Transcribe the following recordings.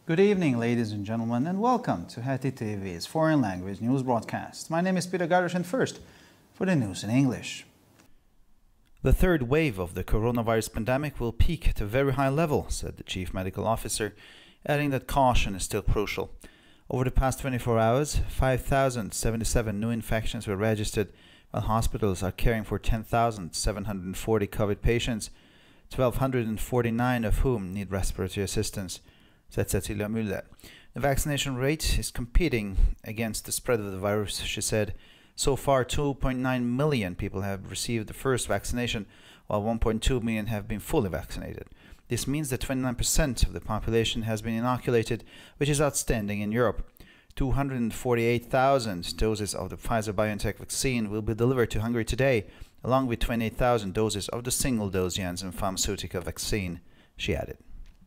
Good evening, ladies and gentlemen, and welcome to Heti TV's foreign language news broadcast. My name is Peter Gardosh, and first, for the news in English. The third wave of the coronavirus pandemic will peak at a very high level, said the chief medical officer, adding that caution is still crucial. Over the past 24 hours, 5,077 new infections were registered, while hospitals are caring for 10,740 COVID patients, 1,249 of whom need respiratory assistance, said Cecilia Müller. The vaccination rate is competing against the spread of the virus, she said. So far, 2.9 million people have received the first vaccination, while 1.2 million have been fully vaccinated. This means that 29% of the population has been inoculated, which is outstanding in Europe. 248,000 doses of the Pfizer-BioNTech vaccine will be delivered to Hungary today, along with 28,000 doses of the single-dose Janssen Pharmaceutica vaccine, she added.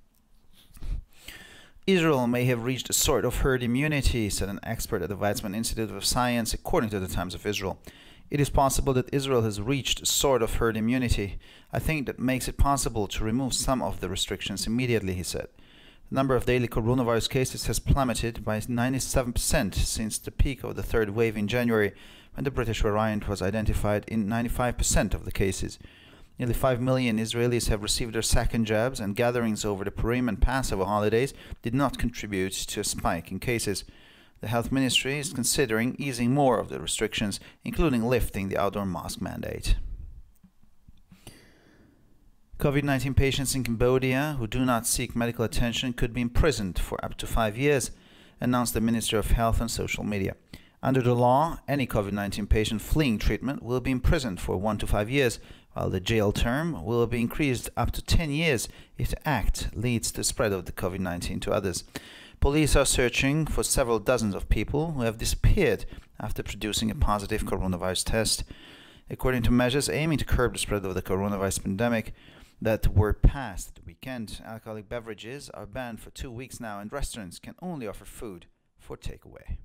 Israel may have reached a sort of herd immunity, said an expert at the Weizmann Institute of Science, according to the Times of Israel. It is possible that Israel has reached a sort of herd immunity. I think that makes it possible to remove some of the restrictions immediately, he said. The number of daily coronavirus cases has plummeted by 97% since the peak of the third wave in January, when the British variant was identified in 95% of the cases. Nearly 5 million Israelis have received their second jabs, and gatherings over the Purim and Passover holidays did not contribute to a spike in cases. The health ministry is considering easing more of the restrictions, including lifting the outdoor mask mandate. COVID-19 patients in Cambodia who do not seek medical attention could be imprisoned for up to 5 years, announced the Minister of Health on social media. Under the law, any COVID-19 patient fleeing treatment will be imprisoned for 1 to 5 years, while the jail term will be increased up to 10 years if the act leads to the spread of the COVID-19 to others. Police are searching for several dozens of people who have disappeared after producing a positive coronavirus test. According to measures aiming to curb the spread of the coronavirus pandemic that were passed the weekend, alcoholic beverages are banned for 2 weeks now, and restaurants can only offer food for takeaway.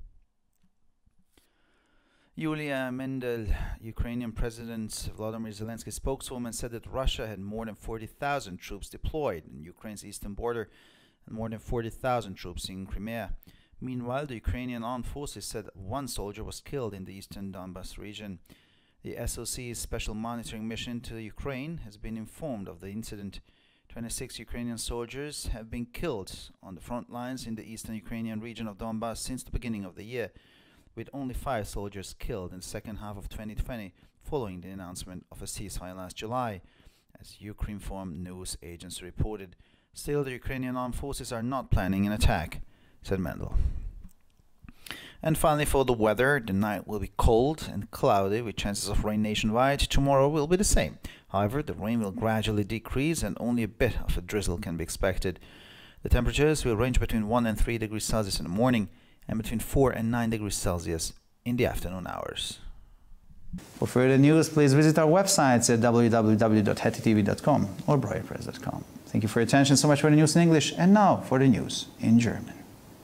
Yulia Mendel, Ukrainian President Volodymyr Zelensky's spokeswoman, said that Russia had more than 40,000 troops deployed in Ukraine's eastern border and more than 40,000 troops in Crimea. Meanwhile, the Ukrainian armed forces said that 1 soldier was killed in the eastern Donbas region. The SOC's special monitoring mission to Ukraine has been informed of the incident. 26 Ukrainian soldiers have been killed on the front lines in the eastern Ukrainian region of Donbas since the beginning of the year, with only 5 soldiers killed in the second half of 2020 following the announcement of a ceasefire last July, as Ukrinform news agency reported. Still, the Ukrainian armed forces are not planning an attack, said Mendel. And finally, for the weather, the night will be cold and cloudy with chances of rain nationwide. Tomorrow will be the same. However, the rain will gradually decrease and only a bit of a drizzle can be expected. The temperatures will range between 1 and 3 degrees Celsius in the morning and between 4 and 9 degrees Celsius in the afternoon hours. For further news, please visit our websites at www.hetitv.com or breuerpress.com. Thank you for your attention so much for the news in English, and now for the news in German.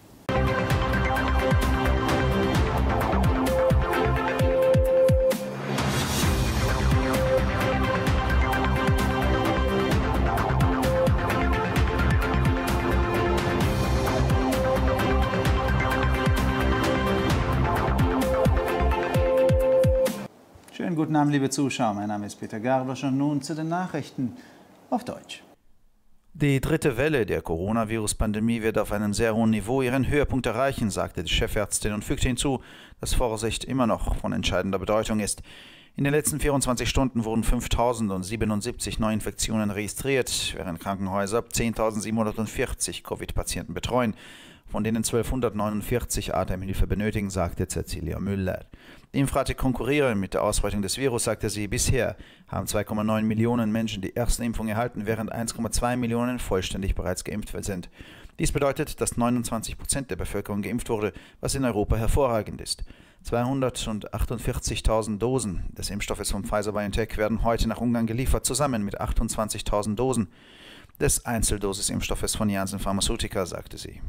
Schönen guten Abend, liebe Zuschauer. Mein Name ist Peter Gardosh und nun zu den Nachrichten auf Deutsch. Die dritte Welle der Coronavirus-Pandemie wird auf einem sehr hohen Niveau ihren Höhepunkt erreichen, sagte die Chefärztin und fügte hinzu, dass Vorsicht immer noch von entscheidender Bedeutung ist. In den letzten 24 Stunden wurden 5.077 Neuinfektionen registriert, während Krankenhäuser 10.740 Covid-Patienten betreuen, von denen 1.249 Atemhilfe benötigen, sagte Cecilia Müller. Die Impfrate konkurrieren mit der Ausbreitung des Virus, sagte sie. Bisher haben 2,9 Millionen Menschen die erste Impfung erhalten, während 1,2 Millionen vollständig bereits geimpft sind. Dies bedeutet, dass 29% der Bevölkerung geimpft wurde, was in Europa hervorragend ist. 248.000 Dosen des Impfstoffes von Pfizer-BioNTech werden heute nach Ungarn geliefert, zusammen mit 28.000 Dosen des Einzeldosis-Impfstoffes von Janssen Pharmaceutica, sagte sie.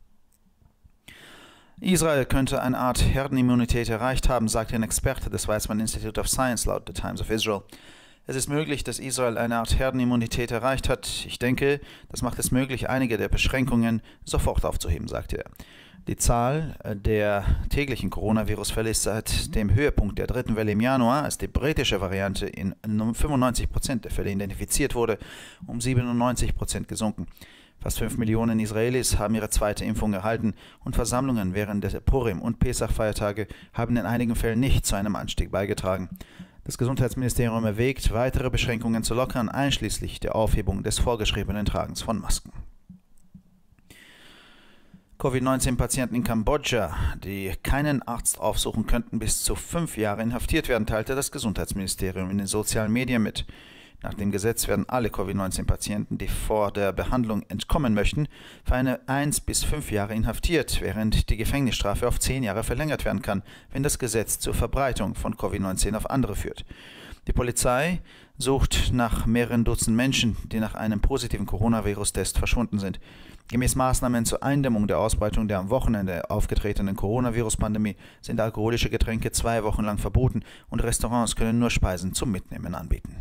Israel könnte eine Art Herdenimmunität erreicht haben, sagte ein Experte des Weizmann Institute of Science laut The Times of Israel. Es ist möglich, dass Israel eine Art Herdenimmunität erreicht hat. Ich denke, das macht es möglich, einige der Beschränkungen sofort aufzuheben, sagte er. Die Zahl der täglichen Coronavirus-Fälle ist seit dem Höhepunkt der dritten Welle im Januar, als die britische Variante in 95% der Fälle identifiziert wurde, um 97% gesunken. Fast 5 Millionen Israelis haben ihre zweite Impfung erhalten und Versammlungen während der Purim- und Pesach-Feiertage haben in einigen Fällen nicht zu einem Anstieg beigetragen. Das Gesundheitsministerium erwägt, weitere Beschränkungen zu lockern, einschließlich der Aufhebung des vorgeschriebenen Tragens von Masken. Covid-19-Patienten in Kambodscha, die keinen Arzt aufsuchen könnten, bis zu 5 Jahre inhaftiert werden, teilte das Gesundheitsministerium in den sozialen Medien mit. Nach dem Gesetz werden alle Covid-19-Patienten, die vor der Behandlung entkommen möchten, für 1 bis 5 Jahre inhaftiert, während die Gefängnisstrafe auf 10 Jahre verlängert werden kann, wenn das Gesetz zur Verbreitung von Covid-19 auf andere führt. Die Polizei sucht nach mehreren Dutzend Menschen, die nach einem positiven Coronavirus-Test verschwunden sind. Gemäß Maßnahmen zur Eindämmung der Ausbreitung der am Wochenende aufgetretenen Coronavirus-Pandemie sind alkoholische Getränke 2 Wochen lang verboten und Restaurants können nur Speisen zum Mitnehmen anbieten.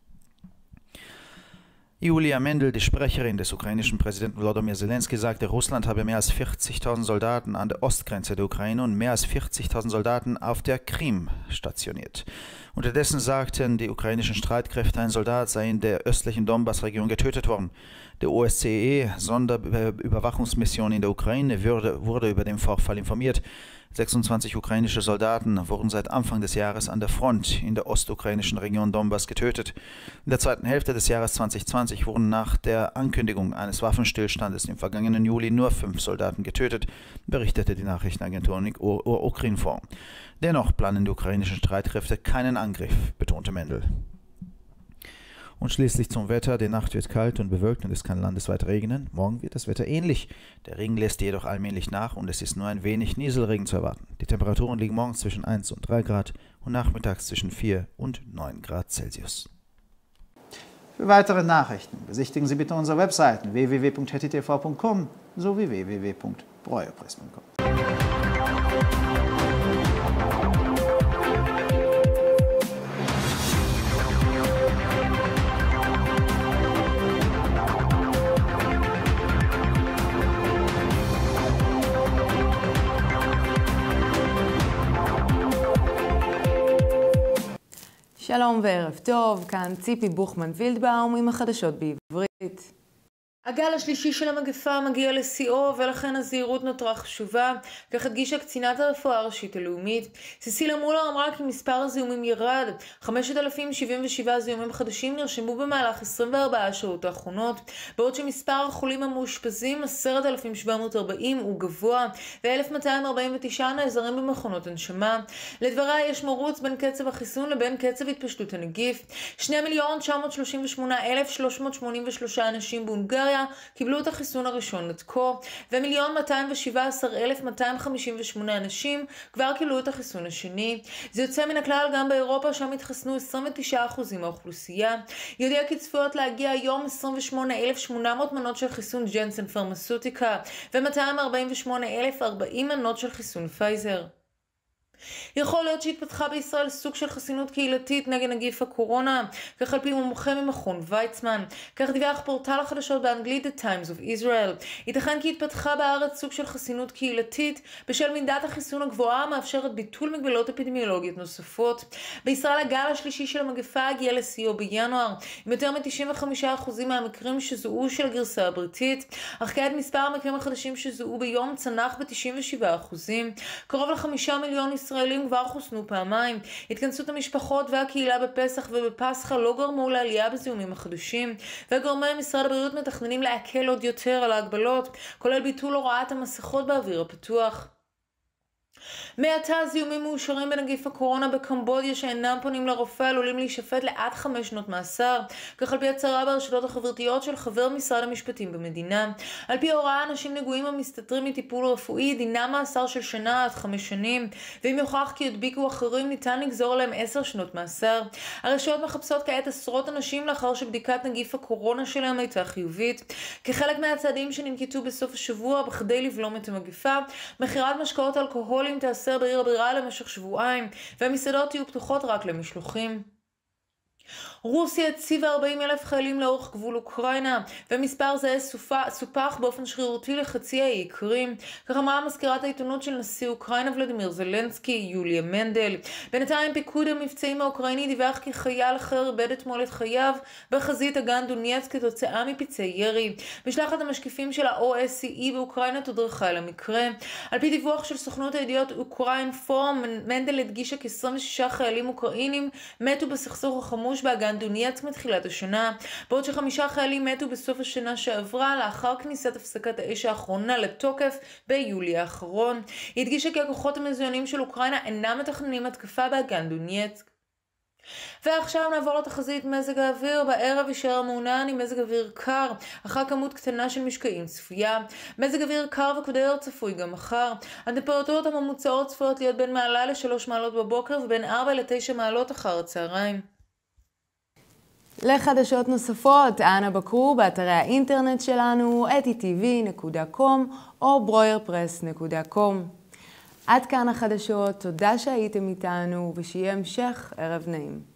Julia Mendel, die Sprecherin des ukrainischen Präsidenten Volodymyr Zelensky, sagte, Russland habe mehr als 40.000 Soldaten an der Ostgrenze der Ukraine und mehr als 40.000 Soldaten auf der Krim stationiert. Unterdessen sagten die ukrainischen Streitkräfte, ein Soldat sei in der östlichen Donbass-Region getötet worden. Die OSCE-Sonderüberwachungsmission in der Ukraine wurde über den Vorfall informiert. 26 ukrainische Soldaten wurden seit Anfang des Jahres an der Front in der ostukrainischen Region Donbass getötet. In der zweiten Hälfte des Jahres 2020 wurden nach der Ankündigung eines Waffenstillstandes im vergangenen Juli nur 5 Soldaten getötet, berichtete die Nachrichtenagentur Ukrinform. Dennoch planen die ukrainischen Streitkräfte keinen Angriff, betonte Mendel. Und schließlich zum Wetter. Die Nacht wird kalt und bewölkt und es kann landesweit regnen. Morgen wird das Wetter ähnlich. Der Regen lässt jedoch allmählich nach und es ist nur ein wenig Nieselregen zu erwarten. Die Temperaturen liegen morgens zwischen 1 und 3 Grad und nachmittags zwischen 4 und 9 Grad Celsius. Für weitere Nachrichten besichtigen Sie bitte unsere Webseiten www.hettitv.com sowie www.breuerpress.com. שלום וערב טוב, כאן ציפי בוכמן וילדבאום עם החדשות בעברית. הגל השלישי של המגפה מגיע לשיאו ולכן הזהירות נותרה חשובה, כך הדגישה קצינת הרפואה הראשית הלאומית. ססילה מולר אמרה כי מספר הזיהומים ירד, 5,077 זיהומים חדשים נרשמו במהלך 24 השעות האחרונות, בעוד שמספר החולים המאושפזים 10,740 הוא גבוה ו-1,249 נעזרים במכונות הנשמה. לדבריה יש מרוץ בין קצב החיסון לבין קצב התפשטות הנגיף. 2,938,383 אנשים בהונגריה קיבלו את החיסון הראשון עד כה, ו1,217,258 אנשים כבר קיבלו את החיסון השני. זה יוצא מן הכלל גם באירופה, שם התחסנו 29% מהאוכלוסייה. יודיע כי צפויות להגיע היום 28,800 מנות של חיסון ג'נסן פרמסוטיקה, ו-248,040 מנות של חיסון פייזר. יכול להיות שהתפתחה בישראל סוג של חסינות קהילתית נגד נגיף הקורונה, כך על פי מומחה ממכון ויצמן. כך דיווח פורטל החדשות באנגלית The Times of Israel. ייתכן כי התפתחה בארץ סוג של חסינות קהילתית בשל מידת החיסון הגבוהה המאפשרת ביטול מגבלות אפידמיולוגיות נוספות. בישראל הגל השלישי של המגפה הגיע לשיאו בינואר, עם יותר מ-95% מהמקרים שזוהו של הגרסה הבריטית, אך כעת מספר המקרים החדשים שזוהו ביום צנח ב-97%. קרוב ל5 מיליון ישראלים כבר חוסנו פעמיים. התכנסות המשפחות והקהילה בפסח ובפסחא לא גרמו לעלייה בזיהומים החדשים, וגורמי משרד הבריאות מתכננים להקל עוד יותר על ההגבלות, כולל ביטול הוראת המסכות באוויר הפתוח. מעתה זיהומים מאושרים בנגיף הקורונה בקמבודיה שאינם פונים לרופא עלולים להישפט לעד 5 שנות מאסר, כך על פי הצהרה ברשתות החברתיות של חבר משרד המשפטים במדינה. על פי הוראה, אנשים נגועים המסתתרים מטיפול רפואי דינם מאסר של שנה עד 5 שנים, ואם יוכח כי ידביקו אחרים ניתן לגזור עליהם 10 שנות מאסר. הרשויות מחפשות כעת עשרות אנשים לאחר שבדיקת נגיף הקורונה שלהם הייתה חיובית. כחלק מהצעדים שננקטו בסוף השבוע בכדי לבלום את המגפה, מכירת משקאות אלכוהוליים תיאסר בעיר הבירה למשך שבועיים, והמסעדות יהיו פתוחות רק למשלוחים. רוסיה הציבה 40,000 חיילים לאורך גבול אוקראינה, ומספר זה סופח באופן שרירותי לחצי האי קרים. כך אמרה מזכירת העיתונות של נשיא אוקראינה ולדימיר זלנסקי, יוליה מנדל. בינתיים פיקוד המבצעים האוקראיני דיווח כי חייל אחר איבד אתמול את חייו בחזית אגן דונייצק כתוצאה מפצעי ירי. משלחת המשקיפים של ה-OSCE באוקראינה תודרכה על המקרה. על פי דיווח של סוכנות הידיעות אוקראין פורום, מנדל הדגישה כ-26 חיילים אוקראינים מתו בסכסוך החמוש באגן דונייצק מתחילת השנה, בעוד ש5 חיילים מתו בסוף השנה שעברה לאחר כניסת הפסקת האש האחרונה לתוקף ביולי האחרון. היא הדגישה כי הכוחות המזוינים של אוקראינה אינם מתכננים התקפה באגן דונייצק. ועכשיו נעבור לתחזית מזג האוויר. בערב יישאר מעונן עם מזג אוויר קר, אחר כמות קטנה של משקעים צפויה. מזג אוויר קר וקודר צפוי גם מחר. הטמפרטורות הממוצעות צפויות להיות בין מעלה ל3 מעלות בבוקר ובין 4 ל9 מעלות אחר הצהריים. לחדשות נוספות, אנא בקרו באתרי האינטרנט שלנו, etitv.com או broyerpress.com. עד כאן החדשות, תודה שהייתם איתנו ושיהיה המשך ערב נעים.